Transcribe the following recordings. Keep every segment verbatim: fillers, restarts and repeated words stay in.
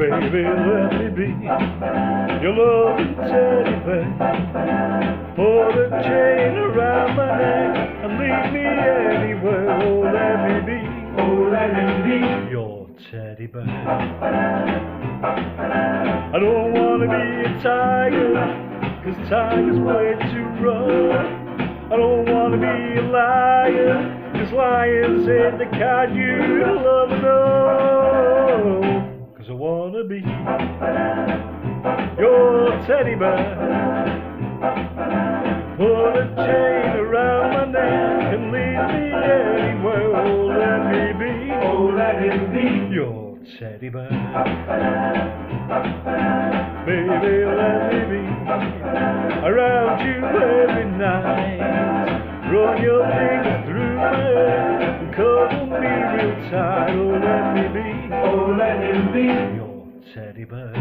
Baby, let me be your loving teddy bear. Put a chain around my neck and lead me anywhere. Oh, let me be, Oh, let me be your teddy bear. I don't wanna be a tiger, 'cause tigers play too rough. I don't wanna be a lion, 'cause lions ain't the kind you love enough. 'Cause I wanna be your teddy bear. Put a chain around my neck and lead me anywhere. Oh, let me be, Oh, let me be your teddy bear. Baby, let me be around you every night. Run your fingers through my hair and cuddle me real tight. Oh, let me be, Oh, let me be your teddy bear.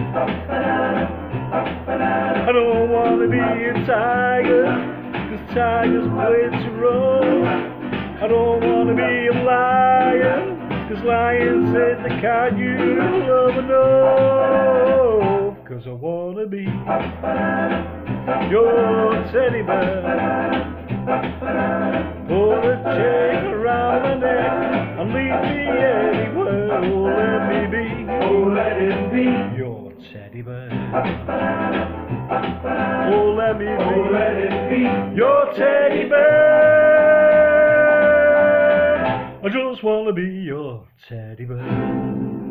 I don't wanna be a tiger, 'cause tigers play too rough. I don't wanna be a lion, 'cause lions ain't the kind you love enough. 'Cause I wanna be your teddy bear. Put a chain around my neck and lead me anywhere. Oh, let me be, Oh, let it be your teddy bear. Oh, let me Oh, be let it be your teddy bear. I just wanna be your teddy bear.